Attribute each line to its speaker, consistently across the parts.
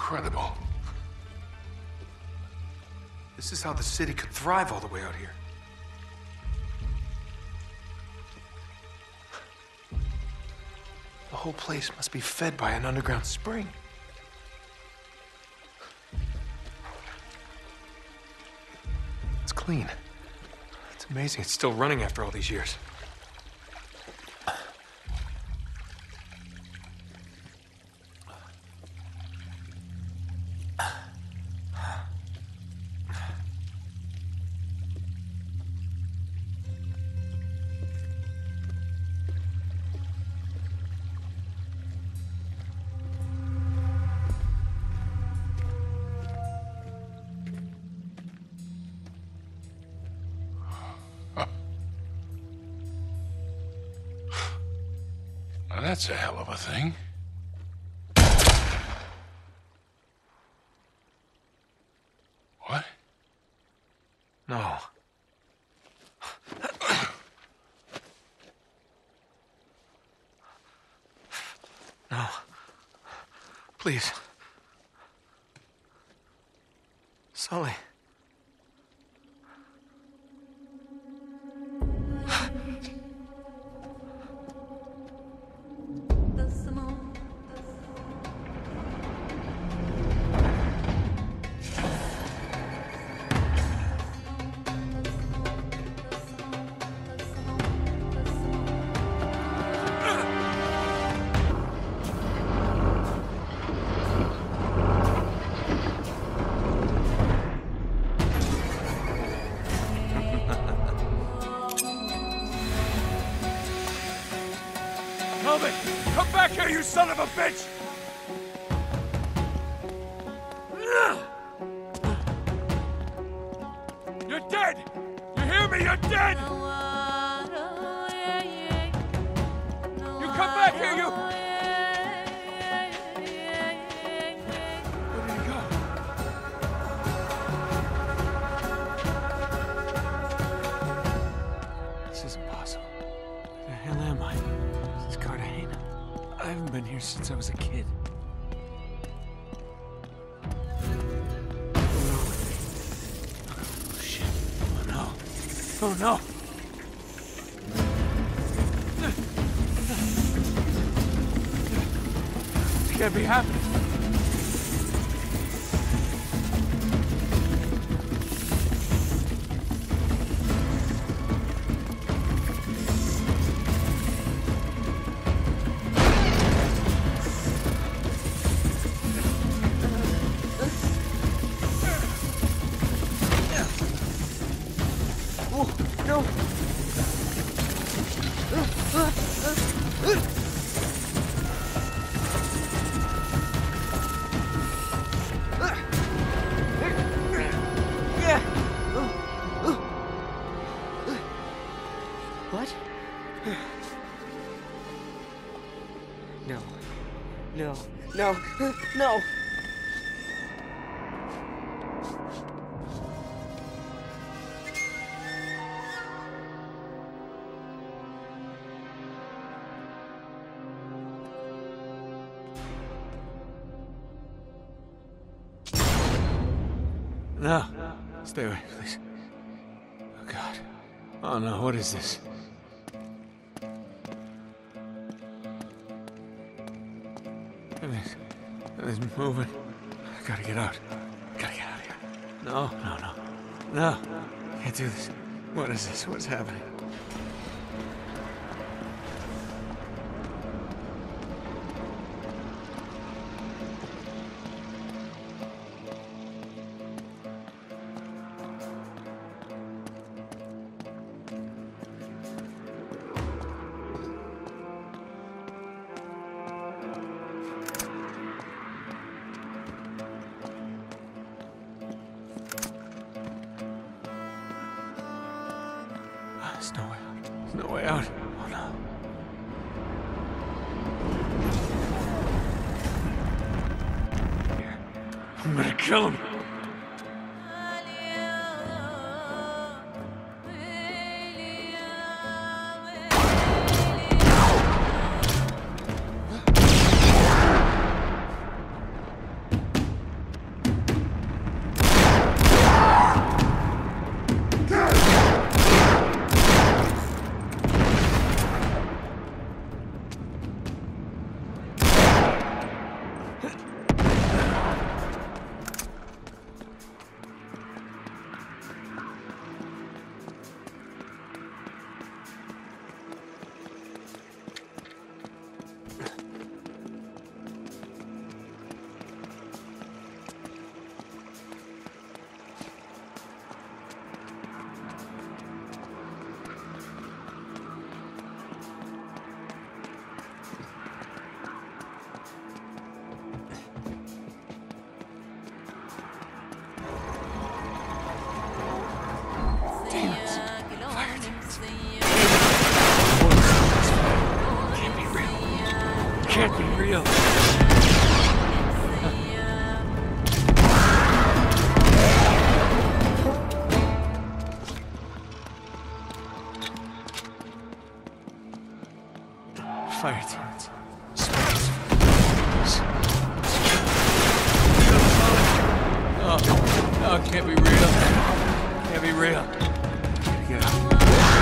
Speaker 1: incredible.
Speaker 2: This is how the city could thrive all the way out here. The whole place must be fed by an underground spring. It's clean. It's amazing it's still running after all these years.
Speaker 1: Now, that's a hell of a thing. What?
Speaker 2: No. No. Please. Sully.
Speaker 3: Helmet! Come back here, you son of a bitch! You're dead! You hear me? You're dead! You come back here, you... Where did he go?
Speaker 2: This is impossible. Where the hell am I? This is Cartagena. I haven't been here since I was a kid. Oh, shit. Oh, no. Oh, no. This can't be happening. No.
Speaker 4: What? No. No. No. No!
Speaker 2: No. Stay away, please. Oh, God. Oh, no. What is this? Everything's moving. I gotta get out. Gotta get out of here. No, no, no. No. Can't do this. What is this? What's happening? There's no way out. There's no way out. Oh, no. Here. I'm gonna kill him. shield. Fire turrets. Space. Oh, it can't be real. Can't be real. Gotta get out.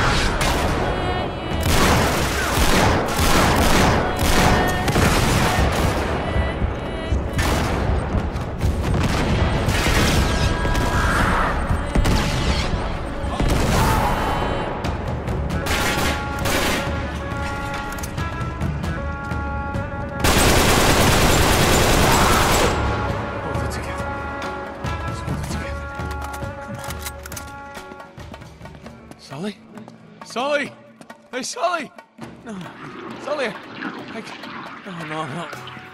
Speaker 2: Sully? Sully! Hey, Sully! No, Sully! No.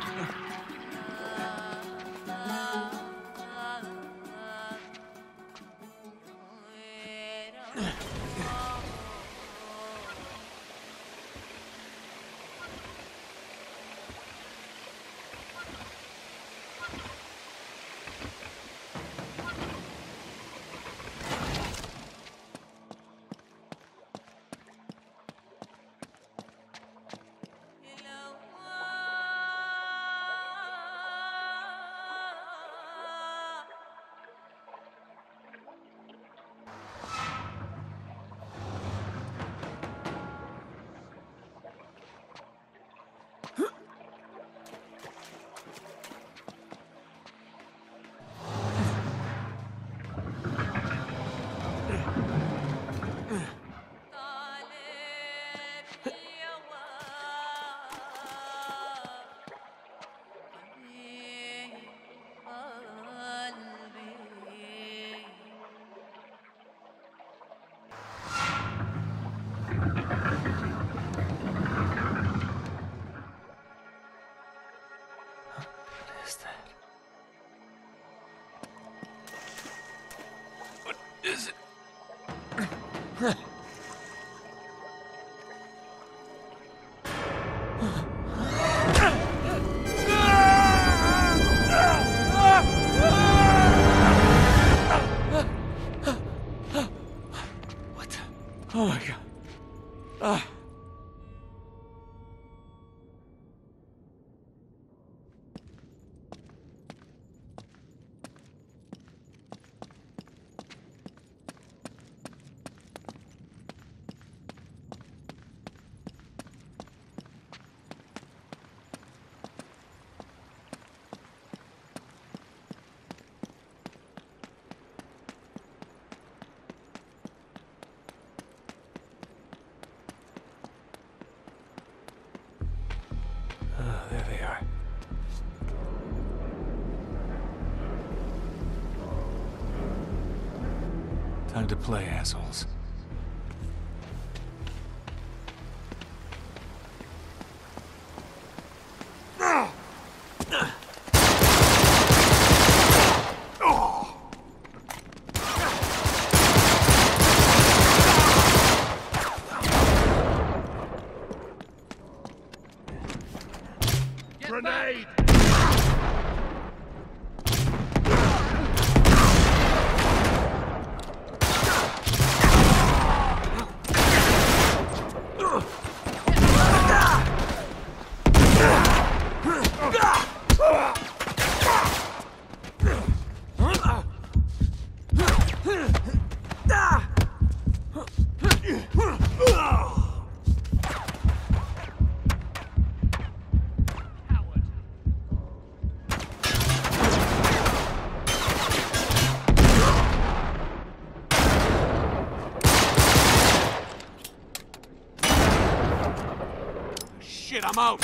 Speaker 2: Is it? What the? Oh my God. There they are. Time to play, assholes.
Speaker 3: Grenade! Shit, I'm out!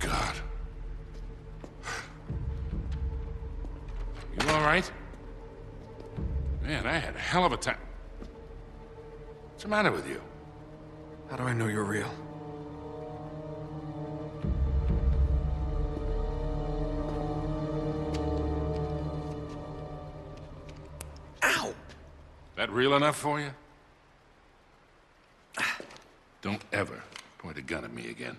Speaker 1: God. You all right? Man, I had a hell of a time. What's the matter with you?
Speaker 2: How do I know you're real? Ow!
Speaker 1: That real enough for you? Don't ever point a gun at me again.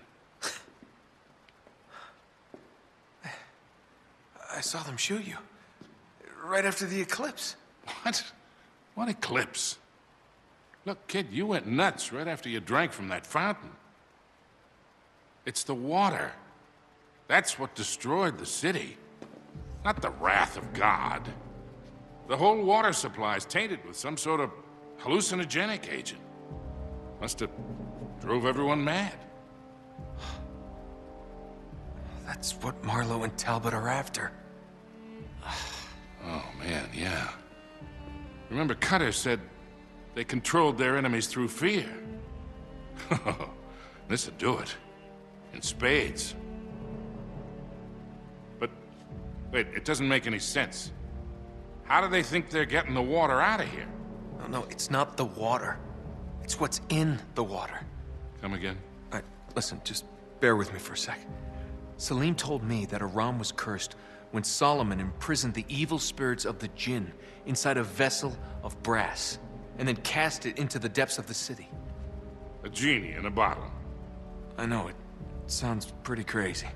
Speaker 2: I saw them shoot you. Right after the eclipse.
Speaker 1: What? What eclipse? Look, kid, you went nuts right after you drank from that fountain. It's the water. That's what destroyed the city. Not the wrath of God. The whole water supply is tainted with some sort of hallucinogenic agent. Must have drove everyone mad.
Speaker 2: That's what Marlowe and Talbot are after.
Speaker 1: Oh, man, yeah. Remember, Cutter said they controlled their enemies through fear. This'll do it. In spades. But, wait, it doesn't make any sense. How do they think they're getting the water out of here?
Speaker 2: No, it's not the water. It's what's in the water.
Speaker 1: Come again?
Speaker 2: Listen, just bear with me for a sec. Salim told me that Aram was cursed when Solomon imprisoned the evil spirits of the Jinn inside a vessel of brass, and then cast it into the depths of the city.
Speaker 1: A genie in a bottle.
Speaker 2: I know, it sounds pretty crazy.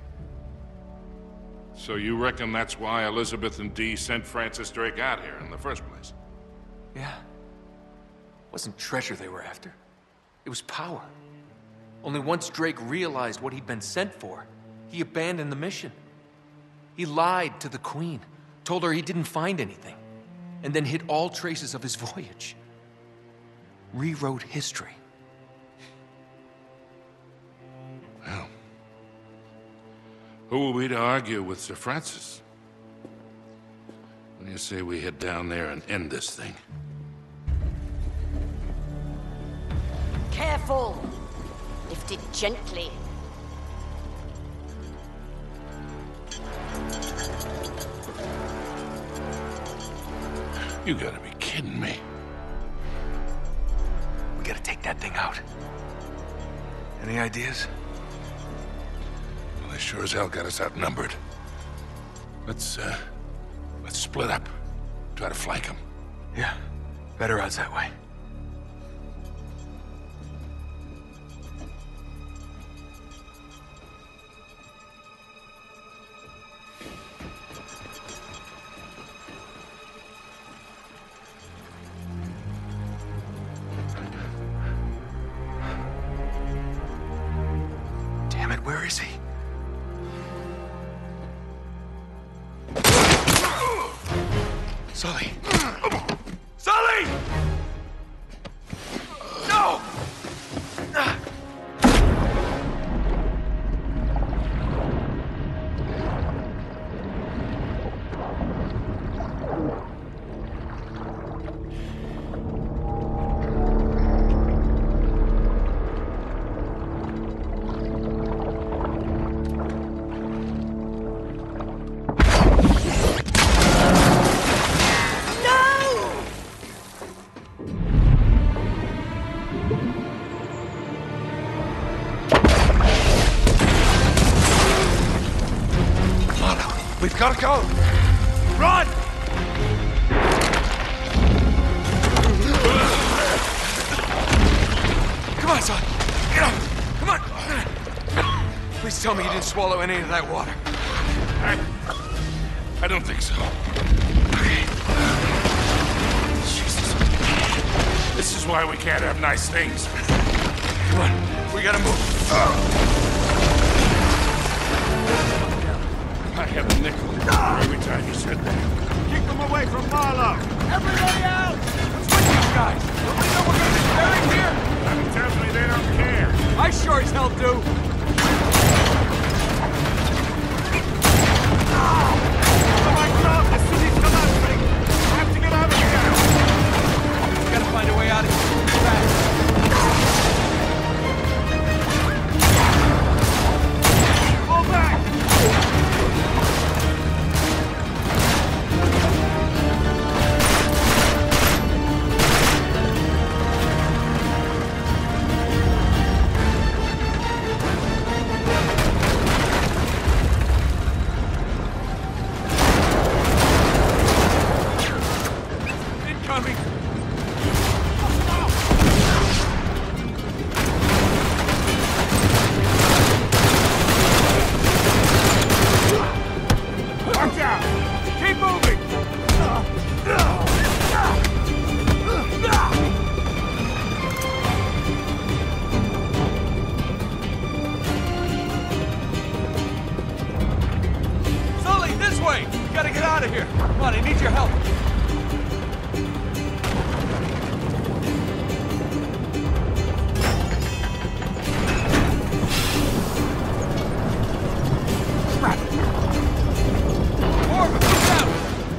Speaker 1: So you reckon that's why Elizabeth and Dee sent Francis Drake out here in the first place?
Speaker 2: Yeah. It wasn't treasure they were after. It was power. Only once Drake realized what he'd been sent for, he abandoned the mission. He lied to the Queen, told her he didn't find anything, and then hid all traces of his voyage. Rewrote history.
Speaker 1: Well, who are we to argue with Sir Francis? What do you say we head down there and end this thing?
Speaker 5: Careful! Lift it gently.
Speaker 1: You gotta be kidding me.
Speaker 2: We gotta take that thing out. Any ideas?
Speaker 1: Well, they sure as hell got us outnumbered. Let's split up. Try to flank them.
Speaker 2: Yeah, better odds that way. Damn it, where is he? Sully! Sully! No!
Speaker 3: We've got to go! Run!
Speaker 2: Come on, son! Get up! Come on! Please tell me you didn't swallow any of that water.
Speaker 1: I don't think so. Jesus. This is why we can't have nice things.
Speaker 2: Come on, we gotta move.
Speaker 1: I had a nickel every time you said that.
Speaker 3: Keep them away from Marlowe! Everybody out! What's with these guys? Don't they know we're gonna be buried here?
Speaker 1: That tells me they don't care.
Speaker 3: I sure as hell do! Oh my God! The city's collapsing! We have to get out of here! We gotta find a way out of here. Fast! Pull back! gotta get out of here. Come on, I need your help. More of them, get out!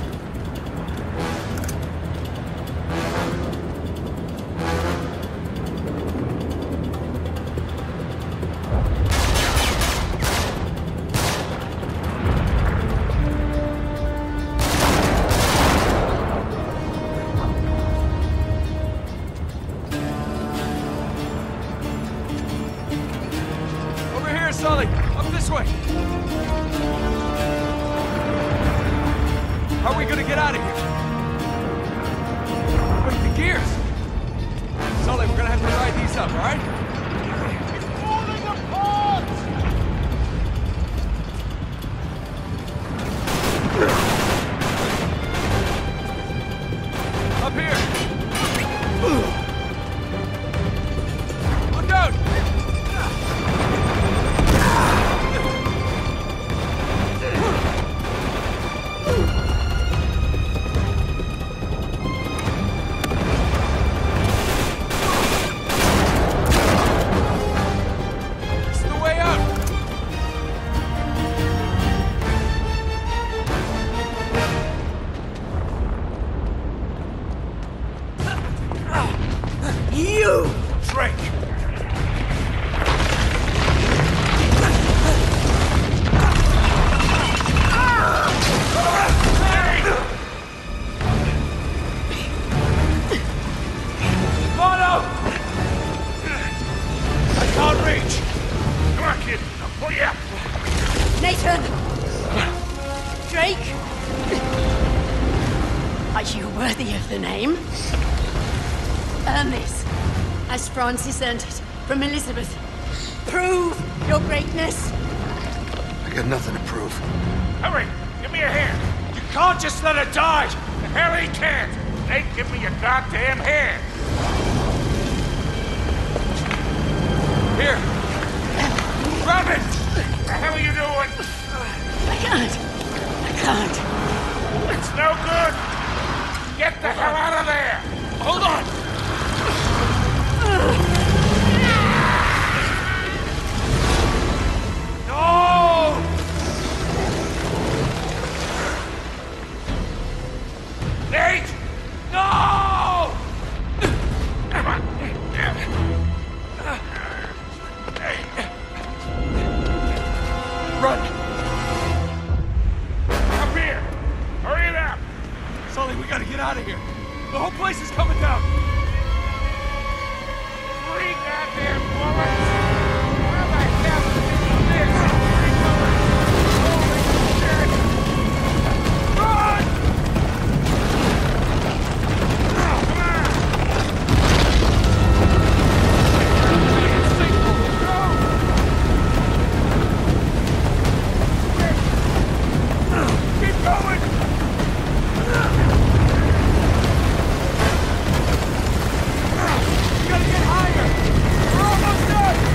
Speaker 3: Sully, up this way. How are we gonna get out of here? Wait, the gears. Sully, we're gonna have to ride these up, all right? It's falling apart! Up here. Look out!
Speaker 5: Nathan! Drake! Are you worthy of the name? Earn this, as Francis earned it from Elizabeth. Prove your greatness.
Speaker 2: I got nothing to prove.
Speaker 1: Hurry! Give me a hand! You can't just let her die! The hell he can't! Nate, give me your goddamn hand!
Speaker 3: Here!
Speaker 1: Grab it! What the hell are you doing?
Speaker 5: I can't.
Speaker 1: It's no good! Get the hell out of there!
Speaker 3: Hold on! No!
Speaker 1: Nate! No! Come on!
Speaker 3: Run!
Speaker 1: Up here! Hurry it up!
Speaker 3: Sully, we gotta get out of here. The whole place is coming down.
Speaker 1: 3 goddamn bullets! Where the hell is this? 3 bullets! Holy shit! Run! Come on! Keep going!
Speaker 3: We gotta get higher. We're almost done.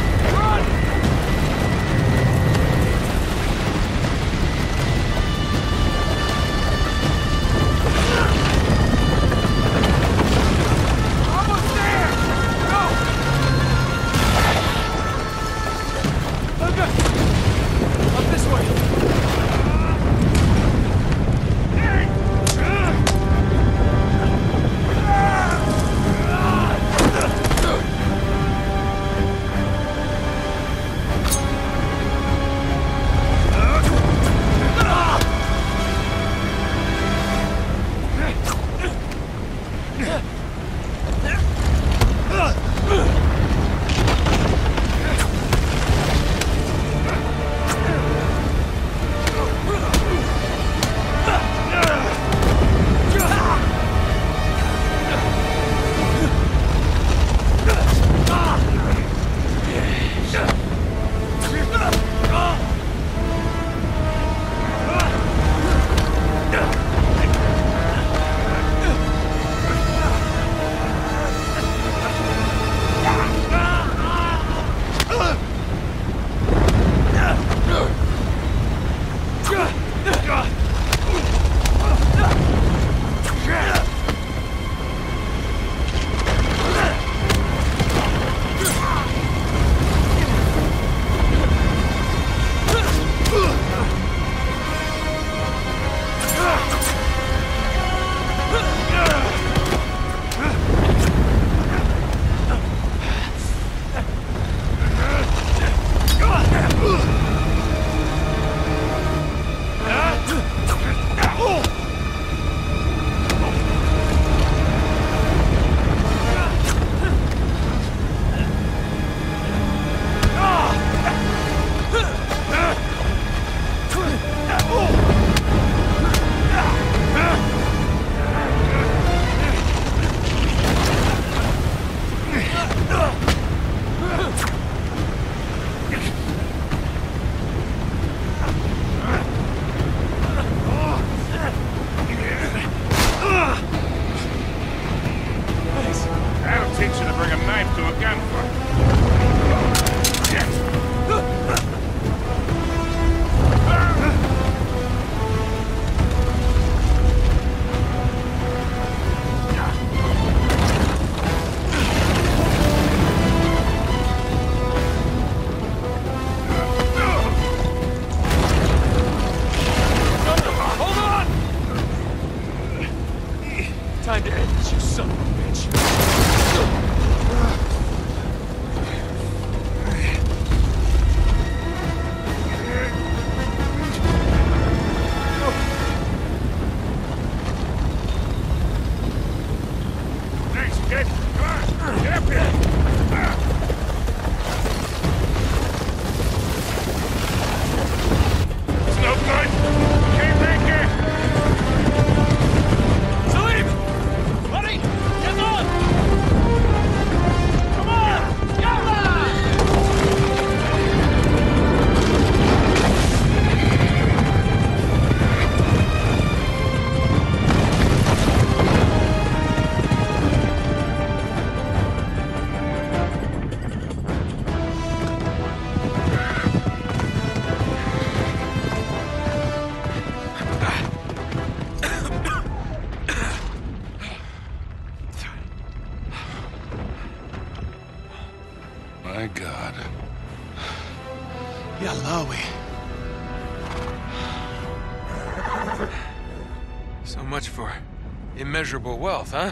Speaker 2: much for immeasurable wealth, huh?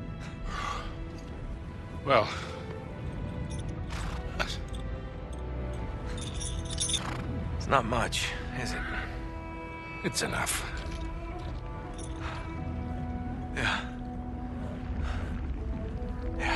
Speaker 1: Well,
Speaker 2: It's not much, is it?
Speaker 1: it's enough.
Speaker 2: Yeah. Yeah.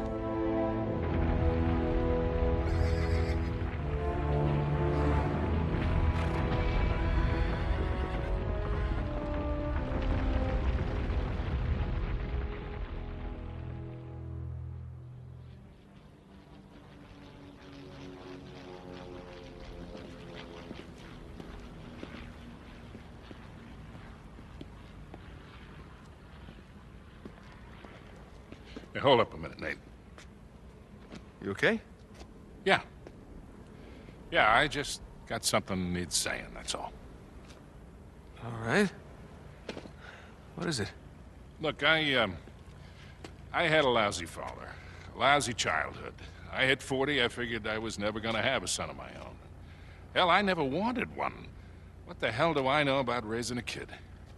Speaker 1: Hey, hold up a minute, Nate.
Speaker 2: You okay?
Speaker 1: Yeah. Yeah, I just got something needs saying, that's all.
Speaker 2: All right. What is it?
Speaker 1: Look, I had a lousy father, a lousy childhood. I hit 40, I figured I was never gonna have a son of my own. Hell, I never wanted one. What the hell do I know about raising a kid?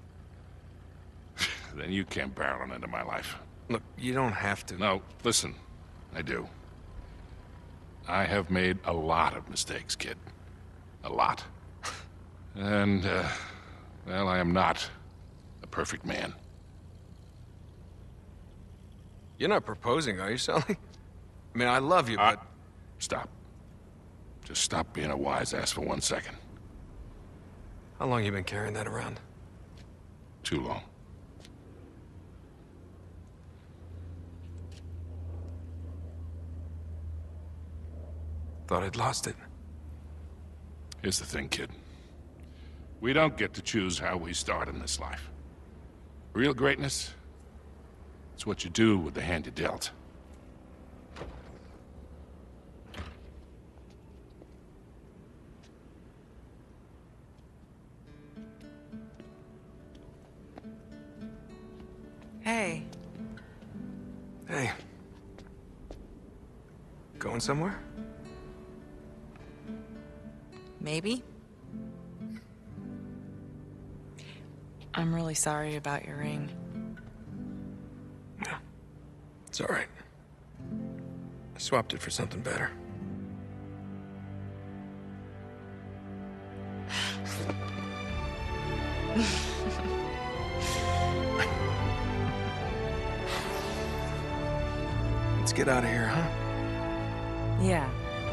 Speaker 1: Then you came barreling into my life.
Speaker 2: Look, you don't have to.
Speaker 1: No, listen, I do. I have made a lot of mistakes, kid. A lot. And, well, I am not a perfect man.
Speaker 2: You're not proposing, are you, Sully? I mean, I love you, but...
Speaker 1: Stop. Just stop being a wise ass for 1 second.
Speaker 2: How long you been carrying that around?
Speaker 1: Too long.
Speaker 2: Thought I'd lost it.
Speaker 1: Here's the thing, kid. We don't get to choose how we start in this life. Real greatness, it's what you do with the hand you dealt.
Speaker 6: Hey,
Speaker 2: Hey. Going somewhere?
Speaker 6: maybe? I'm really sorry about your ring.
Speaker 2: Yeah. It's all right. I swapped it for something better. Let's get out of here, huh?
Speaker 6: Yeah.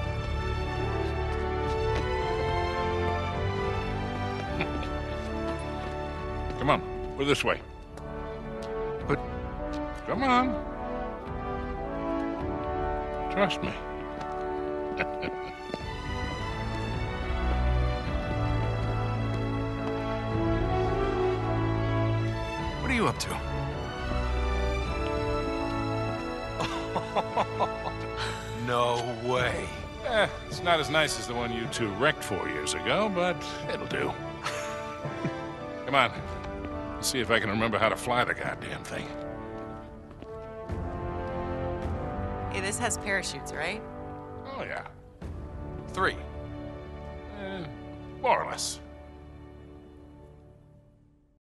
Speaker 1: Come on, we're this way.
Speaker 2: But
Speaker 1: Come on. Trust me.
Speaker 2: what are you up to? No way.
Speaker 1: It's not as nice as the one you two wrecked 4 years ago, but it'll do. Come on. Let's see if I can remember how to fly the goddamn thing.
Speaker 6: Hey, this has parachutes, right?
Speaker 1: Oh, yeah.
Speaker 2: 3.
Speaker 1: More or less.